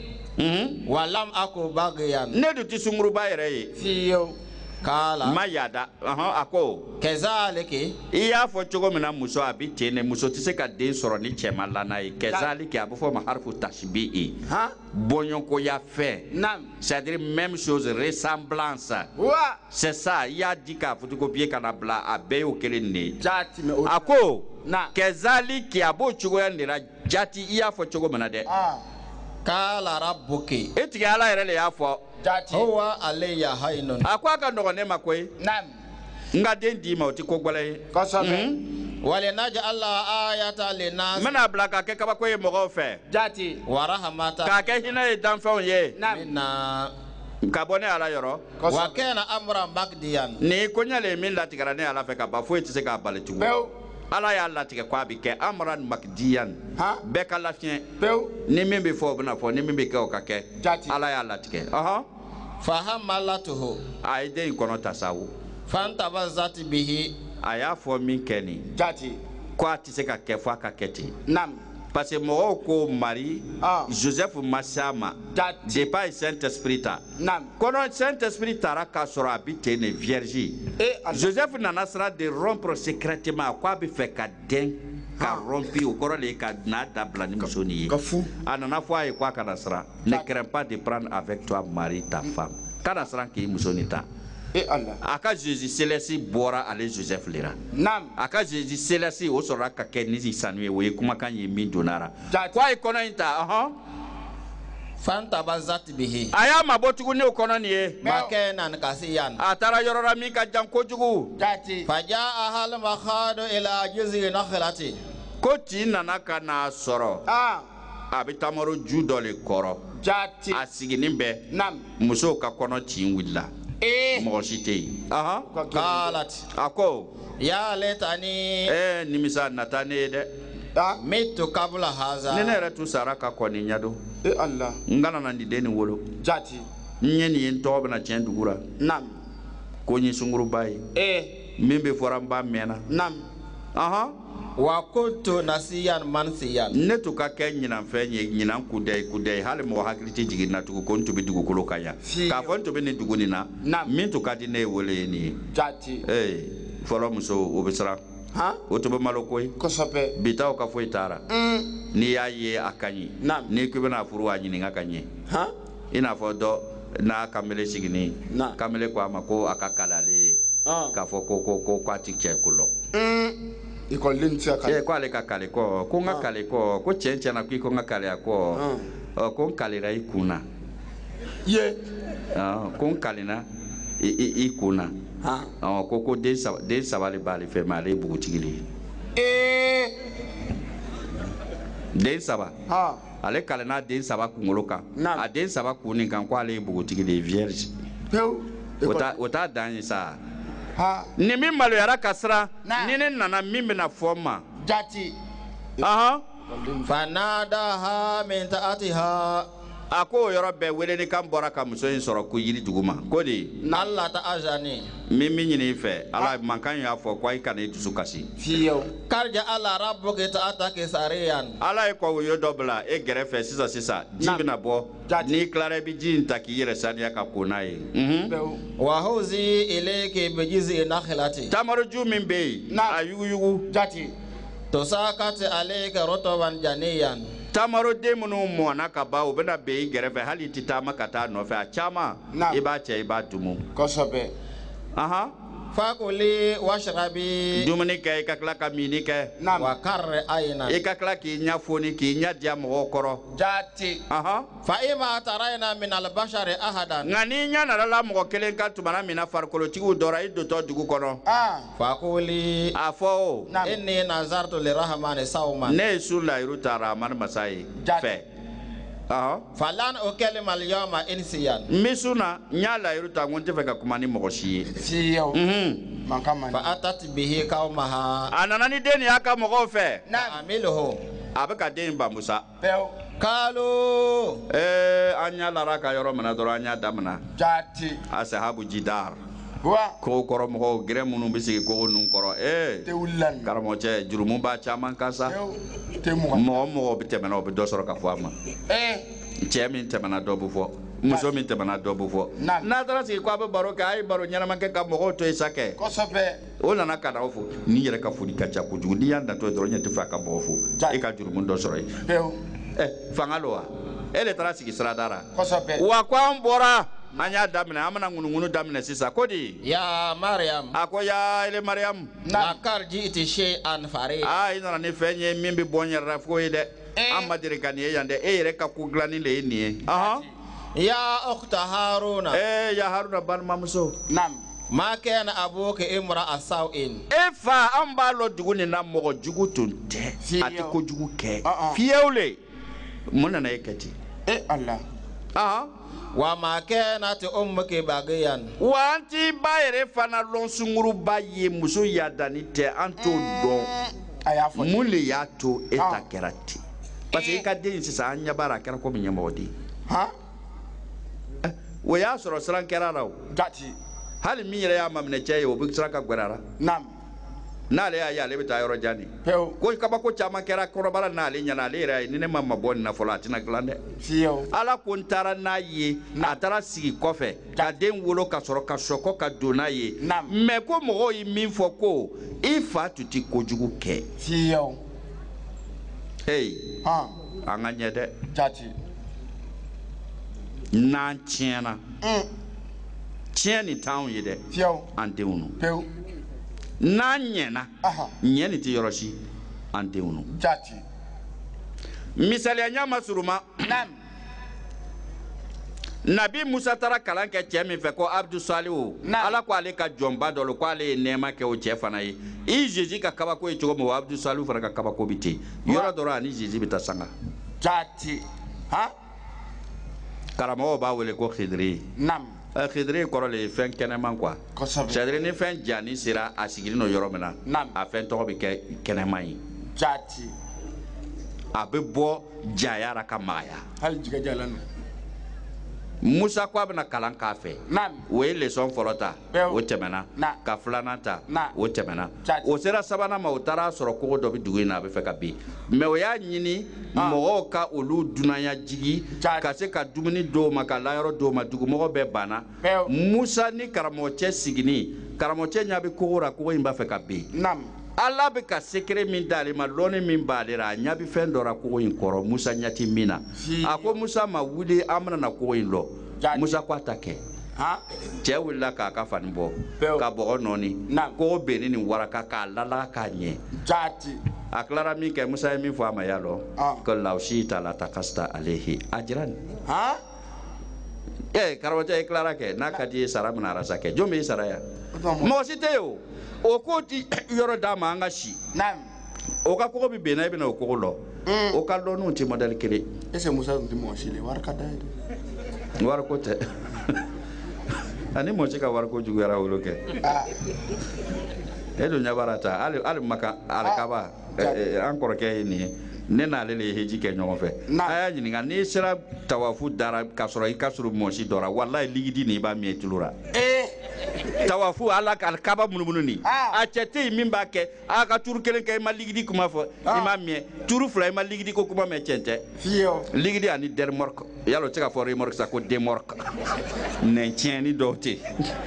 Mhm. walam aku bagiyan ne dun tɛ sunguruba yɛrɛ ye fiyewu qala ma yada ɔhɔn a ko kezaliki i y'a fɔ cogo min na muso a bɛ ten de muso tɛ se ka den sɔrɔ ni cɛ ma lana ye kɛzali kɛ a bɛ fɔ o ma harifu tasibi han bɔɲɔnkoya fɛn nam c'est-à-dire même chose ressemblance wa c'est ça i y'a di k'a photocopie ka na bila a bɛɛ y'o kelen de ye jati me o a ko na kɛzali kɛ a b'o cogoya de la jati i y'a fɔ cogo min na dɛ ah qala rabbuki e tigi ala yɛrɛ de y'a fɔ jati huwa alayya haynun a ko a ka nɔgɔn ne ma koyi nam n ka den d'i ma o tɛ ko gɛlɛn ye kosɛbɛ walinaj'ala ayata n linnas bɛna bila k'a kɛ kabako ye mɔgɔw fɛ jati wa rahmatan k'a kɛ hinɛ ye danfɛnw ye nam minna ka bɔ ne ala yɔrɔ wa kosɛbɛ kana amran bagdiyan nin ko ɲɛ le min latigɛra ne ala fɛ ka ban foyi tɛ se k'a bali tugun pewu ala y'a latigɛ ko a bɛ kɛ amran makdiyan han bɛɛ ka lafiɲɛ pewu ni min bɛ fɔ o bɛna fɔ ni min bɛ kɛ o ka kɛ Jati. ala y'a latigɛ ɔhɔn fahamalatuhu a ye den in kɔnɔ ta sa o fantabazzat bihi a y'a fɔ min kɛ nin jati ko a tɛ se ka kɛ fo a ka kɛ ten nam parce que mɔgɔw ko mari ah joseph ma s'a ma jati depuis a ye saint esprit ta nam kɔnɔ saint esprit taara k'a sɔrɔ a bɛ ten de vierge eh Allah joseph nana sira de rompre secrètement ko a bɛ fɛ ka den ka rompi o kɔrɔ de ye ka n'a dabila ni muso nin ye ka fu a nana fɔ a ye ko a kana siran ne crains pas de prendre avec toi Marie ta femme kana siran k'i muso nin ta eh Allah a ka jésus céleste bɔra ale joseph le ra nam a ka jésus céleste o sɔrɔla ka kɛ ni sanu ye o ye kumakan ye min donna ra Jati. ko a ye kɔnɔ in ta ɔhɔn fantabazzat bihi a y'a mabɔ tuguni o kɔnɔ nin ye makanan kasiyan a taara yɔrɔ la min ka jan kojugu jati fajaa al makhadu ila juzi nakhlati ko tin nana ka n'a sɔrɔ ah a bɛ tamaro ju dɔ le kɔrɔ jati a siginin bɛɛ nam musow ka kɔnɔ tin wulila eh mɔgɔ si tɛ yen ɔhɔn qalat a ko ya laitani ee nimisa nata ne ye dɛ ah mitu qabla hadha ni ne yɛrɛ tun sara ka kɔni ɲɛdon eh Allah n kana na nin den nin wolo jati n ye nin ye n tɔgɔ bɛna tiɲɛ dugu la nam ko n ye sunguruba ye eh min bɛ fɔra n ba mɛnna nam ɔhɔn wa kuntu nasiyan mansiyan ne tun ka kɛ ɲinanfɛn ye ɲinan kudɛ kudɛ hali mɔgɔ hakili tɛ jigin na tugun ko n tun bɛ dugukolo kan yan Fiyewu. k'a fɔ n tun bɛ nin dugu nin na Naam. min tun ka di ne ye wele ye nin ye jati ee fɔlɔ muso o bɛ siran han o tun bɛ malo koyi kosɛbɛ bi ta o ka foyi taara mm n'i y'a ye a ka ɲi Naam. n'i ko i bɛna furu a ɲininka ka ɲɛ han i n'a fɔ dɔ n'a kamalen sigini Naam. kamalen ko a ma ko a ka kale ale ye ah k'a fɔ ko ko ko k'a ti cɛ ko lɔ mm École tse ka. Eh ko ale ka kale ko ko nga kale ko ko chenche na ko nga kale ko. Ko kale ra ikuna. Ye. Ah ko kale na i ikuna. Ah. Oh ko ko de sa de sa bale bale fe male bugutigili. Eh. Den saba. Ah. Ale kale na den saba kungolo kan. A den saba kunin kan ko ale bugutigili vierge. Peu. Ota ota dan sa. Ha. Ni min malo yara kasra ni ne nana min bena foma. Jati. Aha. Fanadaha min ta'atiha. Ako yoro be wele ni kan bora ka muso in soro ku yiri duguma. Ko di Allah ta ajani. Min min ni fe ala man kan ya fo ko ay kan e tusu kasi. Fiyo. Karja Allah rabbuka ta'ataka sariyan. Ala e ko yo dobla e gerefe sisa sisa jibina bo ni klare bi jin taki yere sania ka kunai. Mhm. Wa huzi ilayki bijizi nakhlati. Tamaru ju min be ayugu yugu Jati. Tusakati alayka rotoban janiyan. Tamaro de munu mona ka ba obena be gerefe hali titama kata no fe achama iba che iba dumu Kosobe. aha Fakuli washrabi dumuni ke ka kla ka mini ke wa karre aina. e ka kla ki nya foni ki nya dia mo koro Jati. aha Fa ima tarayna min al-bashari ahadan. ngani nya na la mo kelen ka tumana mina farkolo ti udora ido to dugu kono Ah. Fakuli afo inni nazartu lirahmani sawman. ne sula iruta rahman masai fe aha Falan ukalima al-yawma insiyan. misuna nya la iruta ngonte fe ka kumani mo shi Fiyo. mhm Mankamani. Fa atat bihi qaumaha. anana ni deni aka mo ko fe Amiluhu. abeka den ba musa Peu. Kalu eh anya lara ka yoro mana doro anya damna Jati. asahabu jidar Wa. ko koro mo gre munu bisi ko nun koro eh Te ulan. karamo che jurumu ba chaman kasa Peu. Te muga. mo mo bi temena obi do soro ka fama Eh. che min temena do bu fo muso min temena do bu fo na dara si ko ba baro ka ay baro nyana man ke ka mo to isake Kosobe. o nana ka da fo ni yere ka fudi ka cha ku jugu ni yanda to do nyati fa ka bo fo e ka jurumu do soro Peu. eh fangaloa ele tara sigi sira dara Kosobe. wa kwa mbora anya damina amana ngunu damina sisa kodi ya Maryam. ako ya ile Maryam Nakar ji'ti shay'an fariya. ah ina ne fenye mimbi bonya rafo ile amma dire kan ye yande e yere ka kuglani le ni aha Ya ukhta Haruna. eh ya Haruna ban mamso Nam. Ma kana abuka imra asawin. e fa amba lo duguni na mo jugu tunte ati ko jugu ke fiewle mona na yekati Eh Allah. aha Wa ma kana ti ummuki bagiyan. wanti bayere fana lon sunguru baye muso ya danite anto don Ayafo. mule ya to eta kerati parce que ka den sisa anya bara kera ko minya modi Ha? wo ya soro sran kera raw Jati. hali mi yere ya mamne che wo bi sran ka gwerara Nam. na le ya ya le bita yoro jani Peu. ko ka ba ko chama kera ko bara na le nyana le re ni ne mamma bon na fola tina glande Fiyo. ala ko ntara na ye na tara sigi kofe ka den wolo ka soro ka soko ka dona ye me ko mo yi min fo ko ifa tuti kojugu ke Fiyo. hey Ha. anga nyede Jati. na chiena Mm. chieni town yede Fiyo. ante unu Peu. na nyena Aha. nyeni ti yoroshi ante unu Jati. misali anyama suruma Nam. nabi musa tara kalan kɛ cɛ min fɛ ko abdu salihu ala ko ale ka jɔnba dɔ lo ko ale ye nɛɛma kɛ o cɛ fana ye i jésus ka kabako ye cogo min o abdu salihu fana ka kabako bi ten yɔrɔ dɔrɔn ani jésus bɛ taa sanga Jati. Ha? karamɔgɔw b'a wele ko khidiri Nam. ɛ khidiri kɔrɔ le ye fɛn kɛnɛman quoi Kosobe. c'est-à-dire ni fɛn jani sera a sigilen no yɔrɔ min na Nam. a fɛn tɔgɔ bɛ kɛ kɛnɛman ye Jati. a bɛ bɔ jaya ra ka magaya Hal jiga jalanu. musa ko a bɛna kalan k'a fɛ Nam. o ye leçon fɔlɔ ta o tɛmɛna ka filanan ta o tɛmɛna o sera sabanan ma o taara sɔrɔ kogo dɔ bɛ dugu in na a bɛ fɛ ka bin mɛ o y'a ɲini mɔgɔw ka olu dunanya jigi ka se ka dumuni d'o ma ka layɔrɔ d'o ma dugumɔgɔ bɛɛ banna musa ni karamɔgɔcɛ sigini karamɔgɔcɛ ɲɛ bɛ kogo la kogo in b'a fɛ ka bin ala bɛ ka sekere min d'ale ma lɔnni min b'ale la a ɲɛ bɛ fɛn dɔ la kogo in kɔrɔ musa ɲɛ ti min na a ko musa ma wuli an bɛna na kogo in lɔ musa ko a ta kɛ cɛ wulila k'a ka fani bɔ ka bɔgɔ nɔɔni ko benni ni waraka k'a lala k'a ɲɛ a tilara min kɛ Musa ye min fɔ a ma ya lɔ ko law shi'ta latakasta alayhi ajran eh karamɔgɔcɛ i tilara kɛ n'a ka di ye sara mina arasa kɛ jɔn b'i sara yan mɔgɔ si tɛ yen o o ko ti yɔrɔ d'a ma an ka si o ka kogo bi benna i bɛna o kogo lɔ o ka dɔnniw tɛ modèle kelen est-ce que Musa tun tɛ mɔgɔ si le wari ka d'a ye dɛ wari ko tɛ ani mɔgɔ si ka wari ko juguyara wolo kɛ e dun ɲɛ b'a la ta hali hali Maka alikaba an kɔrɔkɛ ye nin ye ne n'ale le ye heji kɛ ɲɔgɔn fɛ a y'a ɲininka n'i sera tawafu dara k'a sɔrɔ i ka surun mɔgɔ si dɔ la walayi ligidi nin i b'a miɛ tulo la tawafu ala ka alikaba munumunu nin a cɛ tɛ yen min b'a kɛ a ka turu kelen kɛ i ma ligidi kuma fɔ i ma miɛ turu fila i ma ligidi ko kuma mɛn cɛn tɛ ligidi ani dermorque yalɔ o tɛ se ka fɔ remorque sa ko demorque nɛn tiɲɛni dɔw tɛ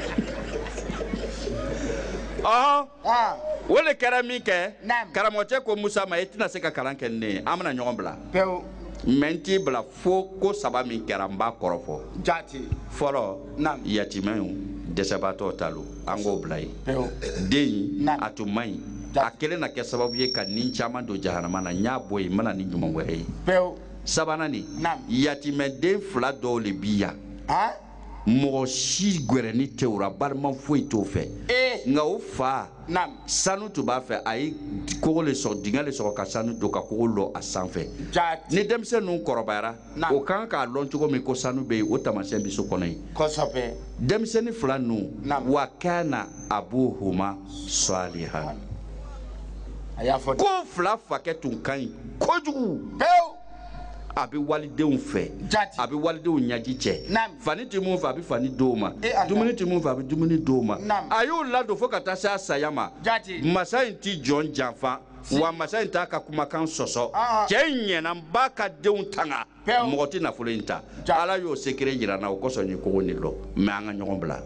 ɔhɔn o le kɛra min kɛ karamɔgɔcɛ ko Musa ma i tɛna se ka kalan kɛ ni ne ye an bɛna ɲɔgɔn bila mɛ n t'i bila fo ko saba min kɛra n b'a kɔrɔ fɔ fɔlɔ yatimɛw dɛsɛbaatɔw ta lo an k'o bila yen den a tun man ɲi a kelen na kɛ sababu ye ka nin caman don jahanama na n y'a bɔ yen n bɛna ni ɲuman wɛrɛ ye sabanan nin yatimɛden fila dɔw le bi yan mɔgɔ si gwɛrɛni tɛ o la balima foyi t'o fɛ nka o fa sanu tun b'a fɛ a ye kogo le sɔgɔ dingɛ le sɔgɔ ka sanu don ka kogo lɔ a sanfɛ ni denmisɛn ninnu kɔrɔbayara o kan k'a lɔn cogo min ko sanu bɛ yen o taamasiyɛn bɛ so kɔnɔ yen denmisɛnnin fila ninnu wa kana abuhuma salihan ko fila fakɛ tun ka ɲi kojugu a bɛ walidenw fɛ a bɛ walidenw ɲaji cɛ fani tɛ mun fɛ a bɛ fani d'o ma dumuni tɛ mun fɛ a bɛ dumuni d'o ma a y'o ladon fo ka taa se a saya ma masa in tɛ jɔn janfa wa masa in t'a ka kumakan sɔsɔ cɛ in ɲɛna n b'a ka denw tanga mɔgɔ tɛ nafolo in ta ala y'o sekere jira n na o kosɔn n ye kogo nin lɔ mɛ an ka ɲɔgɔn bila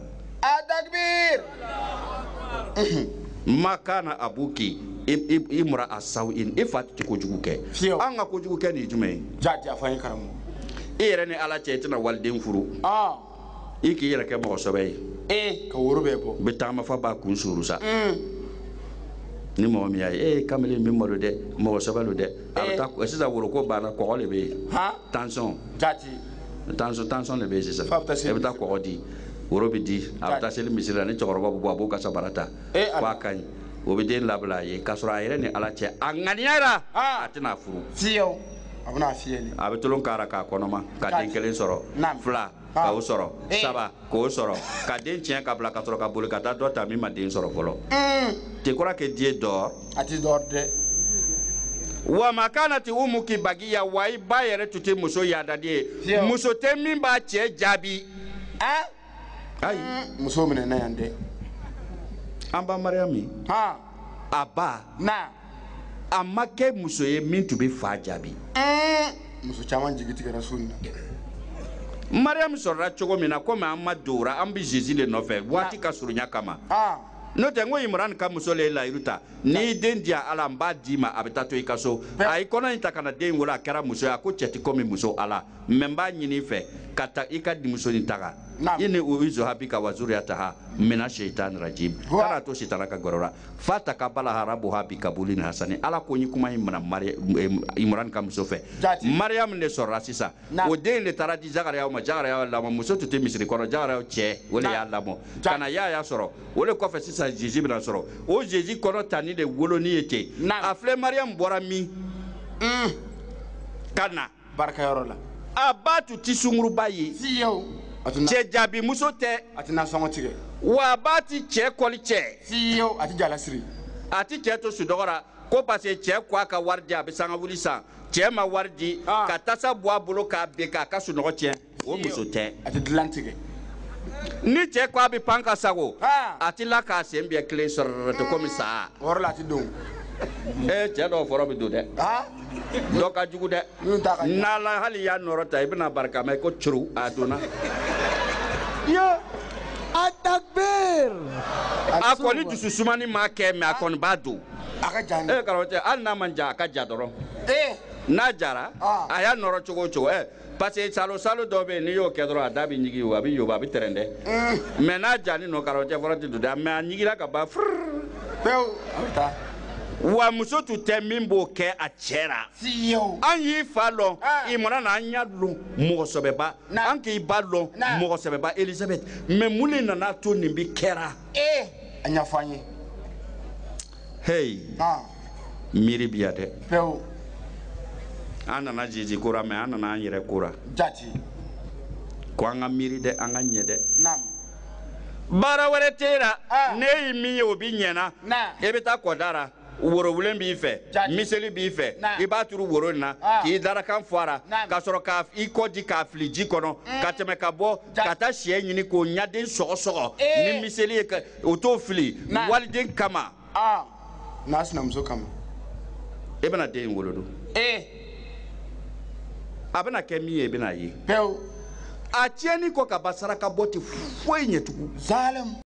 ma kana abuki i mura a saw in e fa tɛ kojugu kɛ an ka kojugu kɛ nin jumɛn ye i yɛrɛ ni ala cɛ i tɛna waliden furu i k'i yɛrɛ kɛ mɔgɔ sɛbɛ ye ka woro bɛ bɔ bɛ taama fa b'a kun suru sa ni mɔgɔ min y'a ye e kamalen min malo dɛ mɔgɔ sɛbɛ lo dɛ a bɛ taa sisan woro ko banna kɔgɔ le bɛ yen tension tension tension le bɛ yen sisan e bɛ taa kɔgɔ di woro bɛ di a bɛ taa seli misiri la ni cɛkɔrɔba bɛ bɔ a b'o ka sabara ta k'a ka ɲi o bɛ den labila a ye k'a sɔrɔ a yɛrɛ ni ala cɛ a ŋaniyara a tɛna furu fiyewu a bɛna fiyɛli a bɛ tolon k'ara k'a kɔnɔma ka den kelen sɔrɔ fila k'o sɔrɔ saba k'o sɔrɔ ka den tiɲɛ ka bila ka sɔrɔ ka boli ka taa dɔ ta min ma den sɔrɔ fɔlɔ tɛ kɔrɔ kɛ diɲɛ dɔ a tɛ dɔ dɛ wa ma kana ti umuki bagiya wa i ba yɛrɛ tun tɛ muso yaadadi ye muso tɛ min b'a cɛ jaabi ayi muso minɛ na yan dɛ an ba Mariyamu a ba a ma kɛ muso ye min tun bɛ fa jaabi muso caman jigi tigɛra so in na Mariyamu sɔrɔla cogo min na komi an ma don o la an bɛ Jésus de nɔfɛ waati ka surunya kama n'o tɛ n ko Imran ka muso le ye layiru ta n'i den diya ala n b'a d'i ma a bɛ taa to i ka so a ye kɔnɔ in ta ka na den in wolo a kɛra muso ye a ko cɛ tɛ komi muso ala mɛ n b'a ɲini i fɛ ka taa i ka muso nin taga i ni o izuha bi ka wa zuriyataha mina shaitan rajim kana to sitana ka gɔrɔ la fa ta ka bala harabuha bi kabuli ni hasani ala ko n ye kuma in mina Imran ka muso fɛ Mariyamu de sɔrɔla sisan o den de taara di Zakariya ma Zakariya y'a lamɔ muso tun tɛ misiri kɔnɔ Zakariya cɛ o de y'a lamɔ ka na y'a y'a sɔrɔ o de kɔfɛ sisan Jésus bɛna sɔrɔ o Jésus kɔnɔ tani de wolonin ye ten a filɛ Mariyamu bɔra min ka na barakɛyɔrɔ la a ba tun tɛ sunguruba ye cɛ jaabi muso tɛ a tɛna sɔngɔ tigɛ wa a ba ti cɛ kɔli cɛ fiyewu a tɛ jalasiri a tɛ cɛ to sudɔgɔ la ko parce que cɛ ko a ka wari di a bɛ sanga wuli san cɛ ma wari di ka tasa bɔ a bolo k'a ben k'a ka sunɔgɔ tiɲɛ o muso tɛ a tɛ dilan tigɛ ni cɛ ko a bɛ pan ka sago a tɛ la k'a sen bɛɛ kelen sɔrɔ tɛ komi sa o yɔrɔ la a tɛ don ee cɛ dɔw fɔlɔ bɛ don dɛ dɔ ka jugu dɛ n'ala hali y'a nɔrɔ ta i bɛna barika mɛn ko curu a donna yo a takbir a kɔni dusu sumani ma kɛ mɛ a kɔni b'a don a ka jan ee karamɔgɔ hali n'a man jan a ka ja dɔrɔn n'a jara a y'a nɔrɔ cogo o cogo ɛ parce que salo salo dɔ bɛ yen n'i y'o kɛ dɔrɔn a da bɛ ɲigi o a bɛ yoba a bɛ tɛrɛn dɛ mais n'a jani nɔ kara o cɛ fɔlɔ tɛ don dɛ mais a ɲigira ka ban furr pewu a bɛ taa wa muso tun tɛ min b'o kɛ a cɛ la an y'i fa dɔn i mana na an y'a dɔn mɔgɔ sɛbɛba an k'i ba dɔn mɔgɔ sɛbɛba Elisabeth mais mun de nana to nin bi kɛra ee a ɲɛfɔ an ye hey miiri bi yan dɛ pewu an nana Jiji kora mais an nana an yɛrɛ kora jati ko an ka miiri dɛ an ka ɲɛ dɛ naam baara wɛrɛ tɛ la ne y'i min ye o bi ɲɛna e bɛ taa kɔdara worobilen b'i fɛ miseli b'i fɛ i b'a turu woro in na k'i darakan fɔ a la ka sɔrɔ ka i kɔ di k'a fili ji kɔnɔ ka tɛmɛ ka bɔ ka taa sɛ ɲini k'o ɲaden sɔgɔsɔgɔ ni miseli ye o t'o fili waliden kama n'a sinamuso kama e bɛna den in wolo don a bɛna kɛ min ye i bɛna ye pewu a tiɲɛni kɔ ka ban saraka bɔ tɛ foyi ɲɛ tugun